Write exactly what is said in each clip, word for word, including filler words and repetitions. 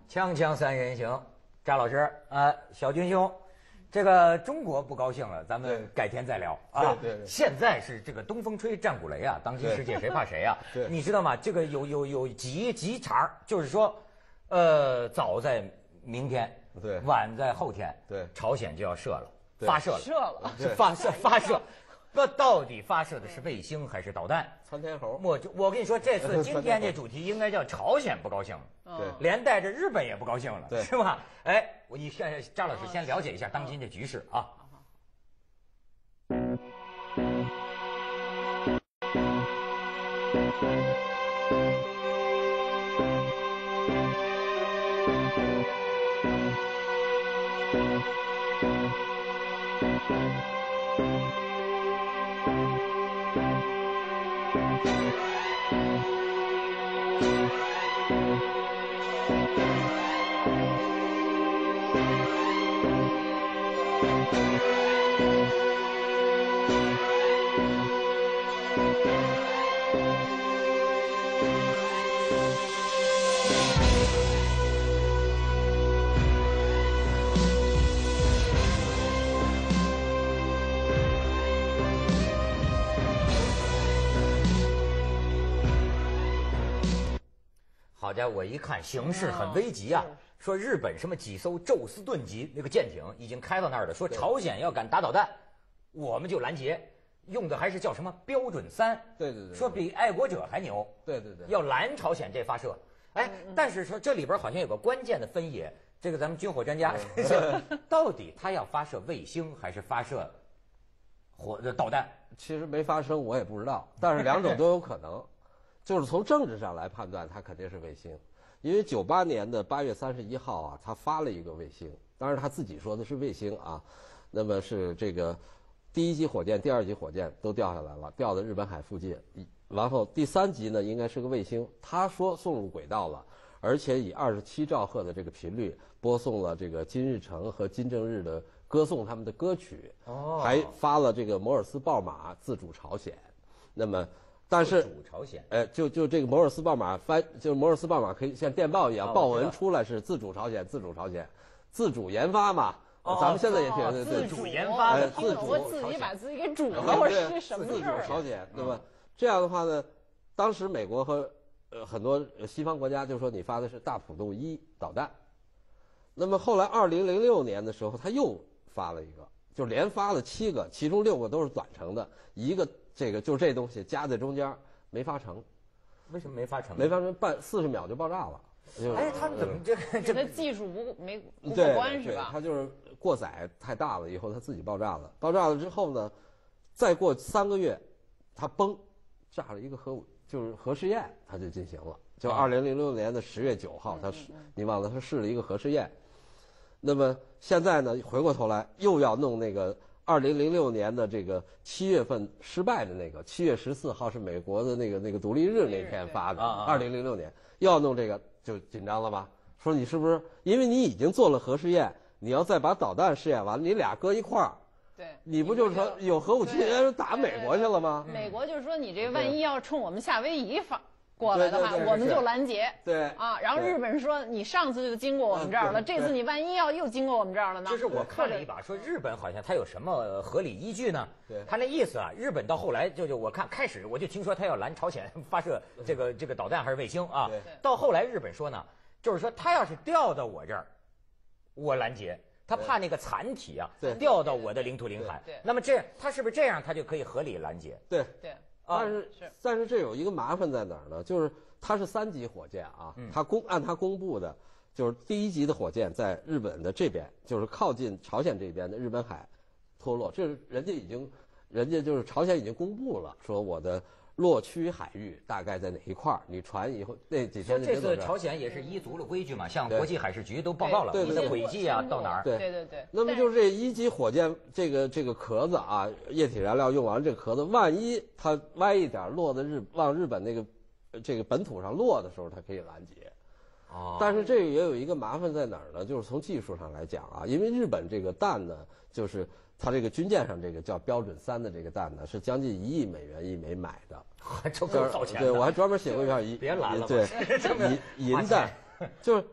锵锵三人行，扎老师啊，小军兄，这个中国不高兴了，咱们改天再聊啊。 对对对。 现在是这个东风吹，战鼓擂啊，当今世界谁怕谁啊？ 对。 你知道吗？这个有有有急急茬，就是说，呃，早在明天， 对， 晚在后天， 对， 朝鲜就要射了，发射了， 射了， 是发射发射。那到底发射的是卫星还是导弹？ 窜天猴。 我就我跟你说，这次今天这主题应该叫朝鲜不高兴了， 对， 连带着日本也不高兴了， 对， 是吧？哎，我你先张老师先了解一下当今的局势啊。好家伙，我一看形势很危急啊！说日本什么几艘宙斯盾级那个舰艇已经开到那儿了，说朝鲜要敢打导弹，我们就拦截，用的还是叫什么标准三？ 对对对， 说比爱国者还牛。 对对对， 要拦朝鲜这发射。哎，但是说这里边好像有个关键的分野，这个咱们军火专家，到底他要发射卫星还是发射火导弹？ 其实没发生，我也不知道，但是两种都有可能。就是从政治上来判断，它肯定是卫星，因为九八年的八月三十一号啊，他发了一个卫星，当然他自己说的是卫星啊，那么是这个第一级火箭、第二级火箭都掉下来了，掉到日本海附近，然后第三级呢应该是个卫星，他说送入轨道了，而且以二十七兆赫的这个频率播送了这个金日成和金正日的歌颂他们的歌曲，哦，还发了这个摩尔斯报码自主朝鲜，那么。但是， 自主朝鲜， 哎，就就这个摩尔斯报码翻，就是摩尔斯报码可以像电报一样，报文出来是自主朝鲜，自主朝鲜，自主研发嘛。哦，咱们现在也是自主研发的， 自主我自己把自己给煮了，是什么事儿？ 自主朝鲜，对吧？这样的话呢，当时美国和呃很多西方国家就说你发的是大浦洞一导弹，那么后来二零零六年的时候，他又发了一个，就连发了七个，其中六个都是短程的，一个。这个就这东西夹在中间没发成， 为什么没发成？ 没发成，半四十秒就爆炸了。 哎，他们怎么这这个技术不没不过关是吧？ 他就是过载太大了，以后他自己爆炸了。爆炸了之后呢，再过三个月，他崩炸了一个核武，就是核试验，他就进行了。就二零零六年的十月九号，他试你忘了他试了一个核试验。那么现在呢，回过头来又要弄那个。二零零六年的这个七月份失败的那个，七月十四号是美国的那个那个独立日那天发的。二零零六年又要弄这个，就紧张了吧？说你是不是因为你已经做了核试验，你要再把导弹试验完，你俩搁一块儿， 对， 你不就是说有核武器打美国去了吗？ 美国就是说你这万一要冲我们夏威夷发。过来的话，我们就拦截。 对啊，然后日本说你上次就经过我们这儿了，这次你万一要又经过我们这儿了呢？ 就是我看了一把，说日本好像他有什么合理依据呢？ 对， 他那意思啊，日本到后来就就我看开始我就听说他要拦朝鲜发射这个这个导弹还是卫星啊，到后来日本说呢，就是说他要是掉到我这儿，我拦截。他怕那个残体啊掉到我的领土领海，那么这他是不是这样他就可以合理拦截？ 对对。 但是但是这有一个麻烦在哪儿呢？就是它是三级火箭啊，它公按它公布的，就是第一级的火箭在日本的这边，就是靠近朝鲜这边的日本海脱落，这是人家已经，人家就是朝鲜已经公布了，说我的落区海域大概在哪一块儿，你船以后那几天。 这次朝鲜也是依足了规矩嘛，向国际海事局都报告了你的轨迹啊到哪儿。 对对对对。 那么就是这一级火箭这个这个壳子啊，液体燃料用完这个壳子，万一它歪一点落在日往日本那个这个本土上落的时候，它可以拦截。哦。但是这个也有一个麻烦在哪儿呢？就是从技术上来讲啊，因为日本这个弹呢，就是它这个军舰上这个叫标准三的这个弹呢，是将近一亿美元一枚买的， 这够造钱的。 对，我还专门写过一篇银， 别拦了， 对，银银弹，就是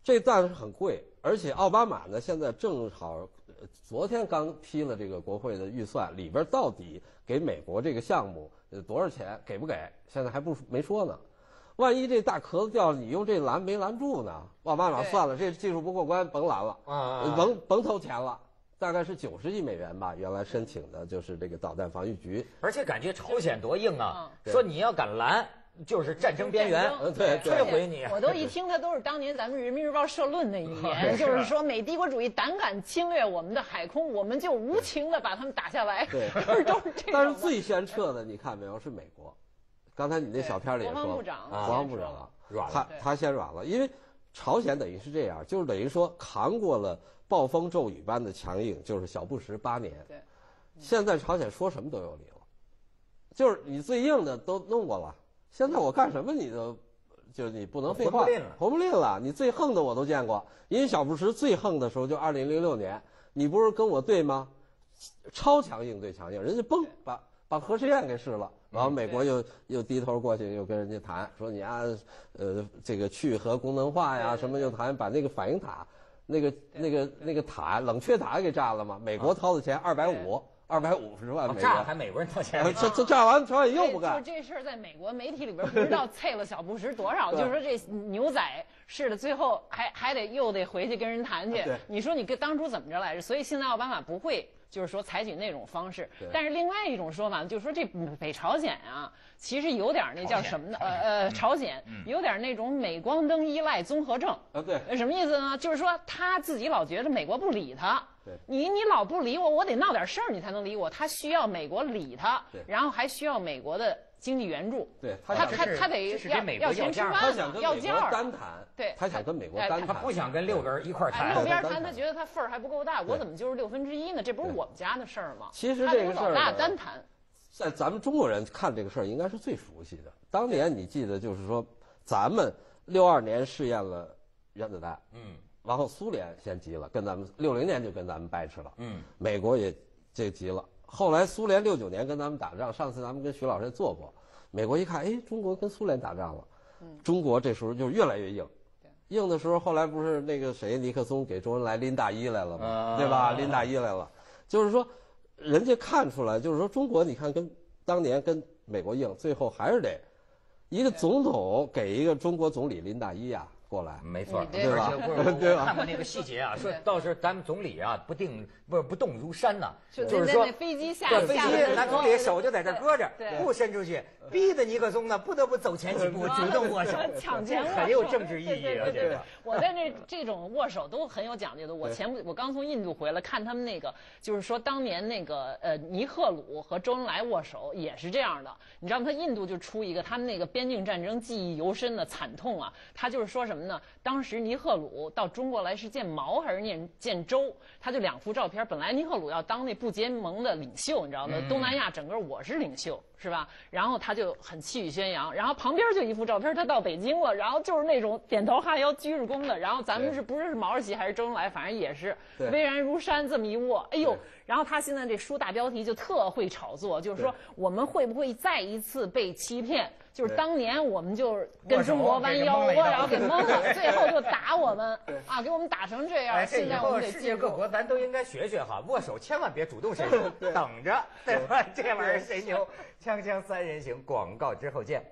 这弹是很贵，而且奥巴马呢现在正好，昨天刚批了这个国会的预算，里边到底给美国这个项目呃多少钱，给不给，现在还不没说呢。万一这大壳子掉了，你用这拦没拦住呢？奥巴马算了，这技术不过关，甭拦了， 啊， 甭甭投钱了。大概是九十亿美元吧，原来申请的就是这个导弹防御局。 而且感觉朝鲜多硬啊，说你要敢拦，就是战争边缘， 对， 摧毁你。 我都一听，他都是当年咱们人民日报社论的一言，就是说美帝国主义胆敢侵略我们的海空，我们就无情的把他们打下来。 对， 都是这种。 但是最先撤的，你看没有，是美国。刚才你那小片里也说， 国防部长， 国防部长软了， 他他先软了，因为朝鲜等于是这样，就是等于说扛过了暴风骤雨般的强硬，就是小布什八年。 对， 现在朝鲜说什么都有理了，就是你最硬的都弄过了，现在我干什么你都，就是你不能废话，活不吝了。你最横的我都见过，因为小布什最横的时候就二零零六年，你不是跟我对吗？超强硬对强硬，人家嘣把把核试验给试了。然后美国又又低头过去，又跟人家谈说你啊，呃，这个去核功能化呀，什么又谈把那个反应塔，那个那个那个塔冷却塔给炸了嘛？美国掏的钱二百五，二百五十万美元， 炸还美国人掏钱， 这这炸完朝鲜又不干。 就这事儿在美国媒体里边不知道啐了小布什多少，就是说这牛仔是的，最后还还得又得回去跟人谈去。你说你跟当初怎么着来着？所以现在奥巴马不会。就是说采取那种方式，但是另外一种说法就是说这北朝鲜啊，其实有点那叫什么呢？呃呃，朝鲜有点那种镁光灯依赖综合症啊。对， 什么意思呢？就是说他自己老觉得美国不理他，你你老不理我，我得闹点事儿你才能理我。他需要美国理他，然后还需要美国的经济援助。 对， 他他他得要要钱吃饭， 他想跟美国单谈。 对， 他想跟美国单谈， 他不想跟六个人一块谈。 路边谈，他觉得他份儿还不够大，我怎么就是六分之一呢？这不是我们家的事儿吗？ 其实这个事儿， 老大单谈， 在咱们中国人看这个事儿，应该是最熟悉的。当年你记得，就是说，咱们六二年试验了原子弹，嗯，然后苏联先急了，跟咱们六零年就跟咱们掰扯了，嗯，美国也这急了。后来苏联六九年跟咱们打仗，上次咱们跟徐老师也做过，美国一看，哎，中国跟苏联打仗了，嗯，中国这时候就越来越硬。硬的时候，后来不是那个谁尼克松给周恩来拎大衣来了吗？啊、对吧？拎大衣来了，就是说，人家看出来，就是说中国，你看跟当年跟美国硬，最后还是得一个总统给一个中国总理拎大衣呀、啊。过来， 没错， 对吧？ 对吧？看过那个细节啊，说倒是咱们总理啊，不定不不动如山呐，就是说飞机下， 飞机咱总理手就在这搁着，不伸出去，逼得尼克松呢不得不走前几步，主动握手， 抢先握手， 很有政治意义啊！这个， 我在这这种握手都很有讲究的。我前不我刚从印度回来，看他们那个，就是说当年那个呃尼赫鲁和周恩来握手也是这样的。你知道吗？他印度就出一个他们那个边境战争记忆犹深的惨痛啊，他就是说什么？什么呢？当时尼赫鲁到中国来是见毛还是见见周？他就两幅照片。本来尼赫鲁要当那不结盟的领袖，你知道吗？嗯、东南亚整个我是领袖，是吧？然后他就很气宇轩扬。然后旁边就一幅照片，他到北京了，然后就是那种点头哈腰、鞠着躬的。然后咱们是不是毛主席还是周恩来？反正也是巍然如山这么一握。哎呦！然后他现在这书大标题就特会炒作，就是说我们会不会再一次被欺骗？就是当年我们就是跟中国弯腰握，然后给蒙了，最后就打我们啊，给我们打成这样。现在我们得世界各国咱都应该学学哈，握手千万别主动伸手，等着，对吧？这玩意儿谁牛？锵锵三人行，广告之后见。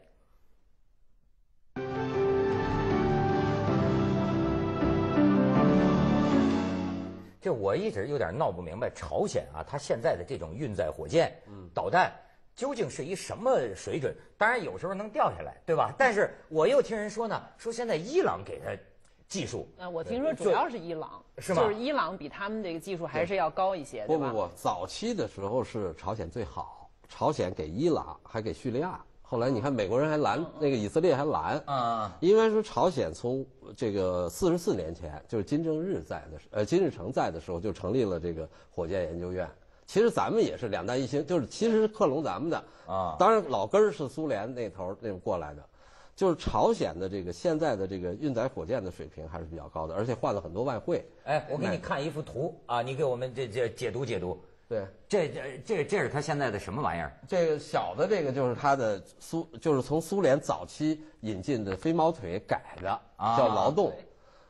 这我一直有点闹不明白，朝鲜啊，它现在的这种运载火箭、导弹。究竟是一什么水准？当然有时候能掉下来，对吧？但是我又听人说呢，说现在伊朗给他技术。 呃，我听说主要是伊朗， 是吗？ 就是伊朗比他们这个技术还是要高一些， 对吧？不不不，早期的时候是朝鲜最好，朝鲜给伊朗还给叙利亚。后来你看美国人还拦、嗯、那个以色列还拦啊，因为说朝鲜从这个四十四年前，就是金正日在的呃金日成在的时候就成立了这个火箭研究院。其实咱们也是两弹一星，就是其实是克隆咱们的啊。当然老根儿是苏联那头那过来的，就是朝鲜的这个现在的这个运载火箭的水平还是比较高的，而且换了很多外汇。 哎，我给你看一幅图啊，你给我们这这解读解读。 对， 这这这这是他现在的什么玩意儿？ 这个小的这个就是他的苏，就是从苏联早期引进的飞毛腿改的，叫劳动。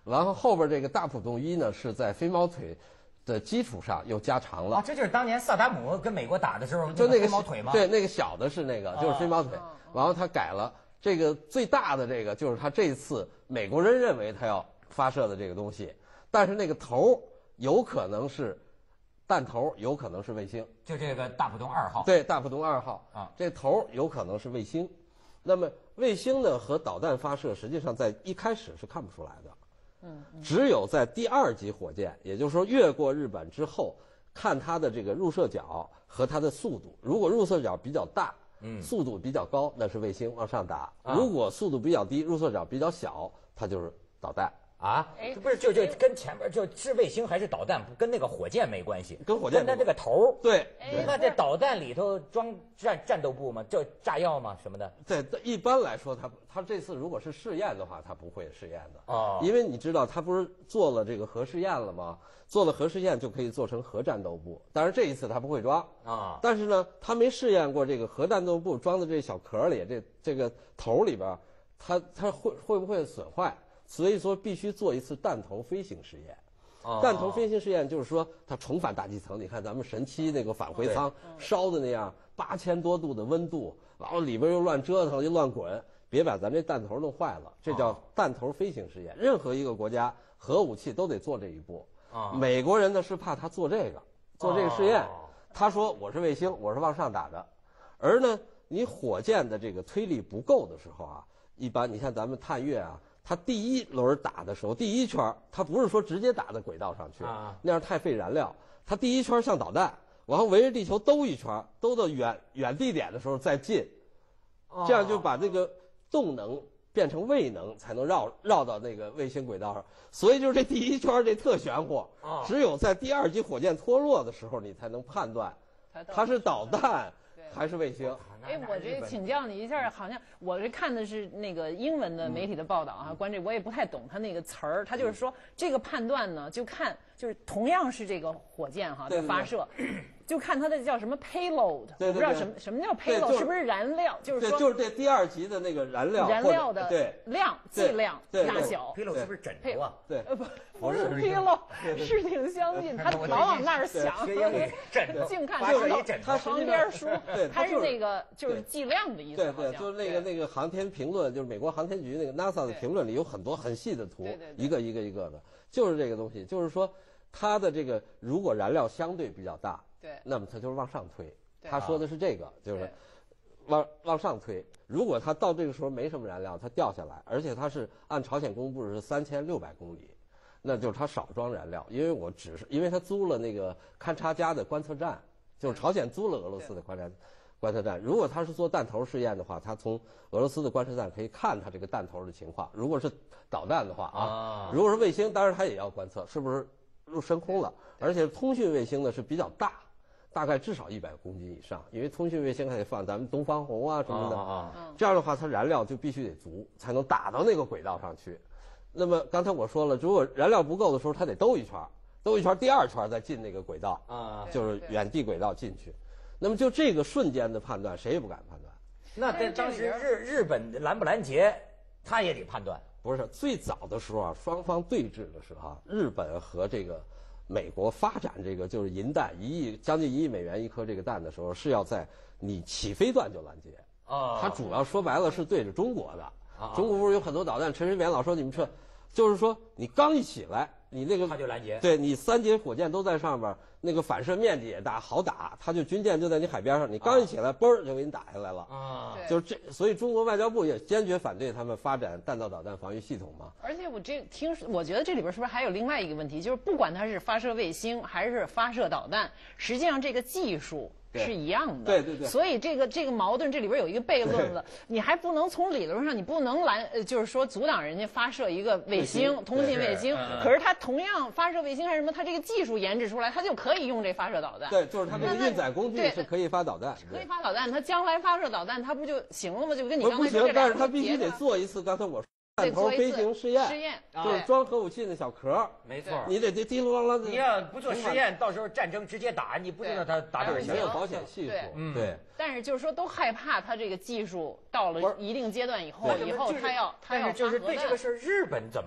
然后后边这个大浦洞一呢是在飞毛腿的基础上又加长了。 啊，这就是当年萨达姆跟美国打的时候就那个飞毛腿吗？ 对，那个小的是那个就是飞毛腿，然后他改了这个最大的这个就是他这次美国人认为他要发射的这个东西，但是那个头有可能是弹头，有可能是卫星。 就这个大浦洞二号。 对，大浦洞二号啊， 这头有可能是卫星。那么卫星呢和导弹发射，实际上在一开始是看不出来的。嗯，只有在第二级火箭，也就是说越过日本之后，看它的这个入射角和它的速度。如果入射角比较大，嗯，速度比较高，那是卫星往上打； 啊、 如果速度比较低，入射角比较小，它就是导弹。 啊，不是，就就跟前面就是卫星还是导弹，跟那个火箭没关系， 跟火箭跟它这个头。 对， 你看这导弹里头装战战斗部吗？就炸药吗？什么的？ 对，一般来说，它它这次如果是试验的话，它不会试验的哦， 因为你知道，它不是做了这个核试验了吗？做了核试验就可以做成核战斗部，但是这一次它不会装啊。 但是呢，它没试验过这个核战斗部装的这小壳里，这这个头里边，它它会会不会损坏？所以说必须做一次弹头飞行试验。 哦、 弹头飞行试验就是说它重返大气层，你看咱们神七那个返回舱烧的那样，八千多度的温度，然后里边又乱折腾又乱滚，别把咱这弹头弄坏了，这叫弹头飞行试验。任何一个国家核武器都得做这一步。美国人呢是怕他做这个做这个试验，他说我是卫星，我是往上打的。而呢你火箭的这个推力不够的时候啊，一般你看咱们探月啊，它第一轮打的时候，第一圈它不是说直接打到轨道上去，那样太费燃料。它第一圈像导弹，然后围着地球兜一圈，兜到远远地点的时候再进，这样就把这个动能变成位能，才能绕绕到那个卫星轨道上。所以就是这第一圈这特玄乎，只有在第二级火箭脱落的时候，你才能判断它是导弹还是卫星。 哎，我这请教你一下，好像我这看的是那个英文的媒体的报道啊，关这我也不太懂他那个词儿。他就是说这个判断呢，就看就是同样是这个火箭哈的发射，就看它的叫什么 payload， 对对对， 我不知道什么什么叫 payload， 是不是燃料？就是说就是这第二级的那个燃料燃料的对量剂量大小。 payload 是不是枕头啊？ 对， 呃不不是 payload， 是挺相近，他老往那儿想，净看他旁边书，他是那个就是剂量的意思。 对对，就是那个那个航天评论，就是美国航天局那个 NASA 的评论里有很多很细的图，一个一个一个的，就是这个东西，就是说它的这个如果燃料相对比较大， 对， 那么它就是往上推。他说的是这个，就是往往上推。如果它到这个时候没什么燃料，它掉下来，而且它是按朝鲜公布是三千六百公里，那就是它少装燃料。因为我只是因为他租了那个勘察加的观测站，就是朝鲜租了俄罗斯的观察观测站。如果他是做弹头试验的话，他从俄罗斯的观测站可以看他这个弹头的情况。如果是导弹的话啊，如果是卫星，当然他也要观测是不是入升空了。而且通讯卫星呢是比较大，大概至少一百公斤以上，因为通讯卫星还得放咱们东方红啊什么的。啊，这样的话它燃料就必须得足，才能打到那个轨道上去。那么刚才我说了，如果燃料不够的时候，它得兜一圈，兜一圈，第二圈再进那个轨道啊，就是远地轨道进去。那么就这个瞬间的判断，谁也不敢判断。 那在当时日日本拦不拦截，他也得判断。 不是最早的时候啊，双方对峙的时候啊，日本和这个美国发展这个就是银弹一亿将近一亿美元一颗这个弹的时候，是要在你起飞段就拦截啊。它主要说白了是对着中国的。啊，中国不是有很多导弹？陈水扁老说你们这，就是说你刚一起来，你那个他就拦截。对你三节火箭都在上边，那个反射面积也大，好打。他就军舰就在你海边上，你刚一起来，嘣儿就给你打下来了啊。就是这，所以中国外交部也坚决反对他们发展弹道导弹防御系统嘛。 而且我这听，我觉得这里边是不是还有另外一个问题，就是不管它是发射卫星还是发射导弹，实际上这个技术是一样的。 对对对。 所以这个这个矛盾这里边有一个悖论了，你还不能从理论上你不能拦，呃，就是说阻挡人家发射一个卫星，通信卫星。可是它同样发射卫星还是什么，它这个技术研制出来，它就可以用这发射导弹。 对，就是它这个运载工具是可以发导弹。 可以发导弹，它将来发射导弹，它不就行了吗？就跟你刚才说这俩。不行，但是它必须得做一次。刚才我说。弹头飞行试验， 试验就是装核武器的小壳， 没错， 你得得滴噜啷啷的。 你要不做实验，到时候战争直接打，你不知道它打对没有保险系数。对， 但是就是说都害怕它这个技术到了一定阶段以后，以后它要它要就是对这个事儿，日本怎么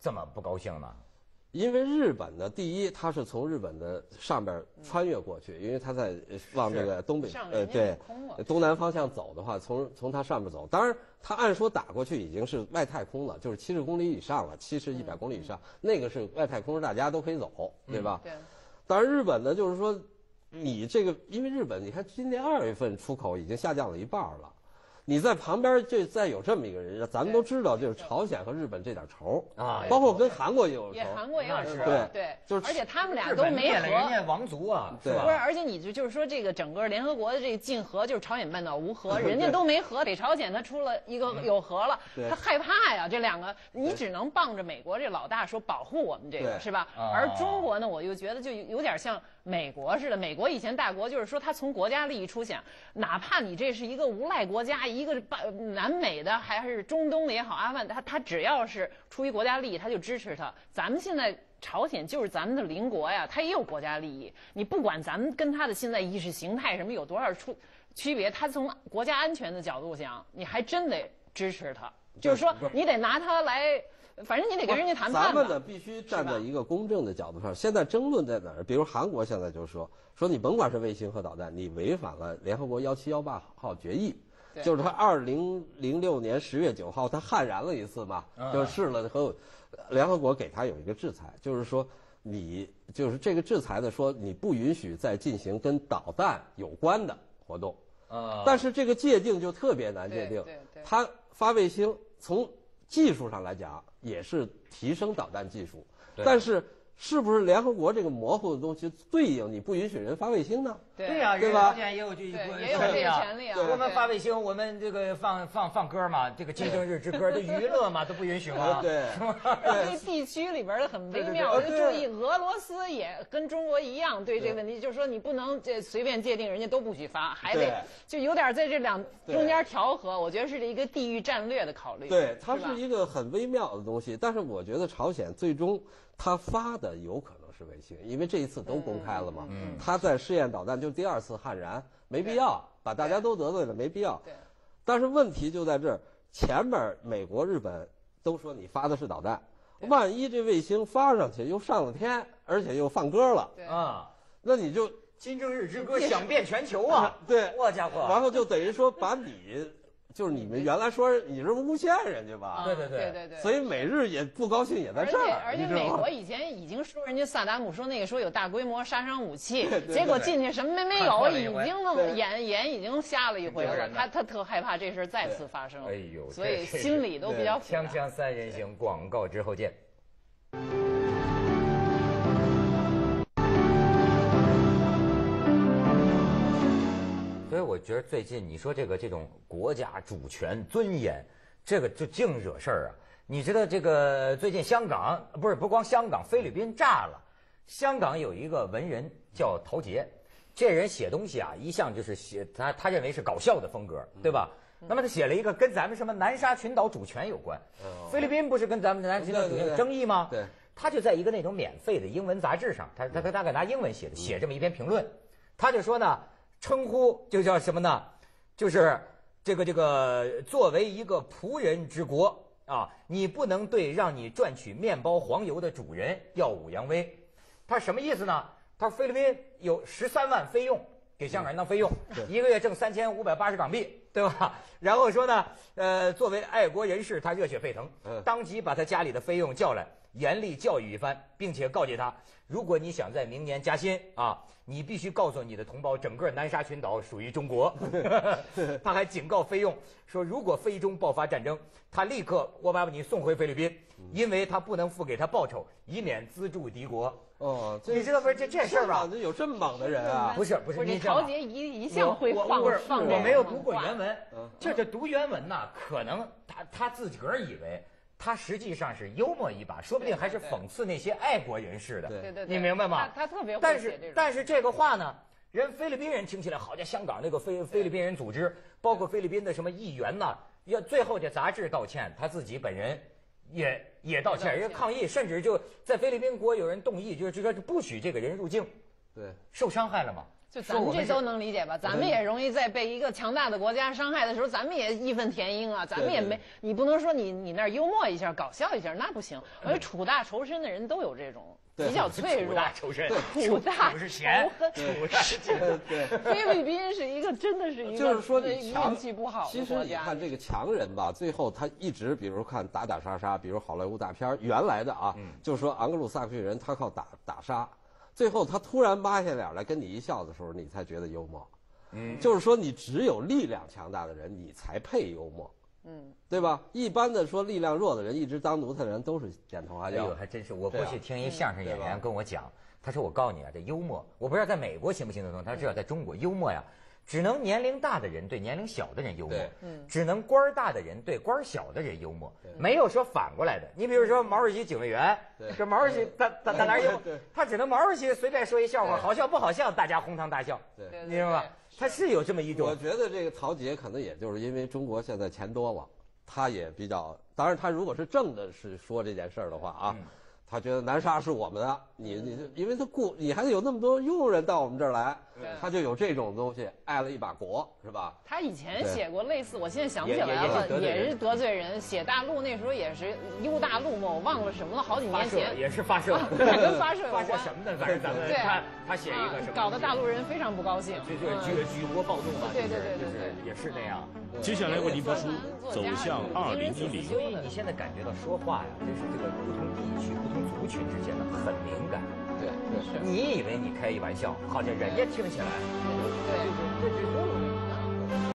这么不高兴呢？ 因为日本呢，第一，它是从日本的上边穿越过去，因为它在往这个东北呃对东南方向走的话，从从它上面走。当然，它按说打过去已经是外太空了，就是七十公里以上了，七十一百公里以上，那个是外太空，大家都可以走，对吧？ 对。 当然，日本呢，就是说，你这个，因为日本，你看今年二月份出口已经下降了一半了。你在旁边就再有这么一个人，咱们都知道，就是朝鲜和日本这点仇啊，包括跟韩国也有仇， 也韩国也有仇， 对对， 就是而且他们俩都没和人家王族啊， 对吧？ 不是，而且你就就是说这个整个联合国的这个禁核，就是朝鲜半岛无核，人家都没核，北朝鲜他出了一个有核了，他害怕呀，这两个你只能傍着美国这老大说保护我们这个是吧？而中国呢，我就觉得就有点像美国似的，美国以前大国就是说他从国家利益出想，哪怕你这是一个无赖国家，一个南美的还是中东的也好，阿富汗，他他只要是出于国家利益，他就支持他。咱们现在朝鲜就是咱们的邻国呀，他也有国家利益。你不管咱们跟他的现在意识形态什么有多少出区别，他从国家安全的角度讲，你还真得支持他。就是说，你得拿他来。反正你得跟人家谈判。 咱们呢必须站在一个公正的角度上。现在争论在哪儿？比如韩国现在就说说你甭管是卫星和导弹，你违反了联合国幺七幺八号决议，就是他二零零六年十月九号他悍然了一次嘛，就试了和联合国给他有一个制裁，就是说你就是这个制裁的说你不允许再进行跟导弹有关的活动。 啊， 但是这个界定就特别难界定。他发卫星从技术上来讲也是提升导弹技术，但是是不是联合国这个模糊的东西对应你不允许人发卫星呢？ 对呀， 对吧？ 朝鲜也有这也有这个权利啊。 我们发卫星，我们这个放放放歌嘛，这个金正日之歌的娱乐嘛都不允许吗？ 对， 是吗？ 这地区里边的很微妙，就注意俄罗斯也跟中国一样对这个问题，就是说你不能这随便界定人家都不许发，还得就有点在这两中间调和。我觉得是一个地域战略的考虑。 对，它是一个很微妙的东西，但是我觉得朝鲜最终他发的有可能是卫星，因为这一次都公开了嘛。嗯，他在试验导弹，就第二次悍然，没必要把大家都得罪了，没必要。 对。 但是问题就在这儿，前面美国、日本都说你发的是导弹，万一这卫星发上去又上了天，而且又放歌了啊， 那你就金正日之歌响遍全球啊！ 对， 我家伙， 然后就等于说把你。就是你们原来说你是诬陷人家吧？ 对对对对对。 所以美日也不高兴，也在这儿。 而且而且美国以前已经说人家萨达姆说那个说有大规模杀伤武器，结果进去什么没没有，已经弄眼眼已经瞎了一回了。他他特害怕这事再次发生。 哎呦， 所以心里都比较复杂。 锵锵三人行，广告之后见。所以我觉得最近你说这个这种国家主权尊严，这个就净惹事儿啊！你知道这个最近香港不是不光香港，菲律宾炸了。香港有一个文人叫陶杰，这人写东西啊，一向就是写他他认为是搞笑的风格，对吧？嗯、那么他写了一个跟咱们什么南沙群岛主权有关，哦、菲律宾不是跟咱们南沙群岛主权有争议吗？ 对， 他就在一个那种免费的英文杂志上，他他他大概拿英文写的，写这么一篇评论，他就说呢。称呼就叫什么呢？就是这个这个作为一个仆人之国啊，你不能对让你赚取面包黄油的主人耀武扬威。他什么意思呢？他说菲律宾有十三万费用给香港人当费用， 嗯、 一个月挣三千五百八十港币，对吧？然后说呢，呃，作为爱国人士，他热血沸腾，当即把他家里的费用叫来，严厉教育一番，并且告诫他，如果你想在明年加薪啊。你必须告诉你的同胞，整个南沙群岛属于中国。他还警告菲佣说，如果菲中爆发战争，他立刻我把你送回菲律宾，因为他不能付给他报酬，以免资助敌国。 哦， 你知道不是这这事儿吧？ 有这么猛的人啊？ 不是不是， 你陶杰一一向会放放我没有读过原文，这这读原文呐，可能他他自个儿以为。他实际上是幽默一把，说不定还是讽刺那些爱国人士的。 对对对， 你明白吗？ 他他特别会但是但是这个话呢，人菲律宾人听起来好像香港那个菲菲律宾人组织，包括菲律宾的什么议员呐，要最后这杂志道歉，他自己本人也也道歉，人家抗议，甚至就在菲律宾国有人动议，就是说不许这个人入境。 对， 受伤害了嘛？ 就咱们这都能理解吧？咱们也容易在被一个强大的国家伤害的时候，咱们也义愤填膺啊，咱们也没，你不能说你你那儿幽默一下、搞笑一下，那不行。而且楚大仇深的人都有这种比较脆弱。 楚大仇深， 楚大仇是咸，楚大是对。 菲律宾是一个真的是一个就是说你运气不好的国家。 其实你看这个强人吧，最后他一直比如看打打杀杀，比如好莱坞大片原来的啊，就是说昂格鲁萨克逊人他靠打打杀。最后他突然扒下脸来跟你一笑的时候，你才觉得幽默。嗯，就是说你只有力量强大的人，你才配幽默。嗯，对吧？一般的说力量弱的人，一直当奴才的人都是点头哈腰。 哎呦，还真是！我过去听一相声演员跟我讲，他说：“我告诉你啊，这幽默，我不知道在美国行不行得通，他知道在中国幽默呀。”只能年龄大的人对年龄小的人幽默，嗯，只能官儿大的人对官儿小的人幽默，没有说反过来的。你比如说毛主席警卫员，这毛主席他他他哪幽默？他只能毛主席随便说一笑话，好笑不好笑，大家哄堂大笑，对，你知道吧？他是有这么一种。 我觉得这个陶杰可能也就是因为中国现在钱多了，他也比较，当然他如果是正的是说这件事儿的话啊。他觉得南沙是我们的，你你，因为他雇你还得有那么多佣人到我们这儿来，他就有这种东西，爱了一把国，是吧？ 他以前写过类似，我现在想起来了，也是得罪人，写大陆那时候也是忧大陆嘛，我忘了什么了，好几年前也是发射， 跟发射有关，发射什么的，反正咱们他他写一个什么， 搞得大陆人非常不高兴， 就就举举国暴动嘛， 对对对对对，也是那样。 接下来为您播出《走向二零一零》。 所以你现在感觉到说话呀，真是这个不同地区、不同族群之间的很敏感。 对， 你以为你开一玩笑，好像人家听起来，对对对对。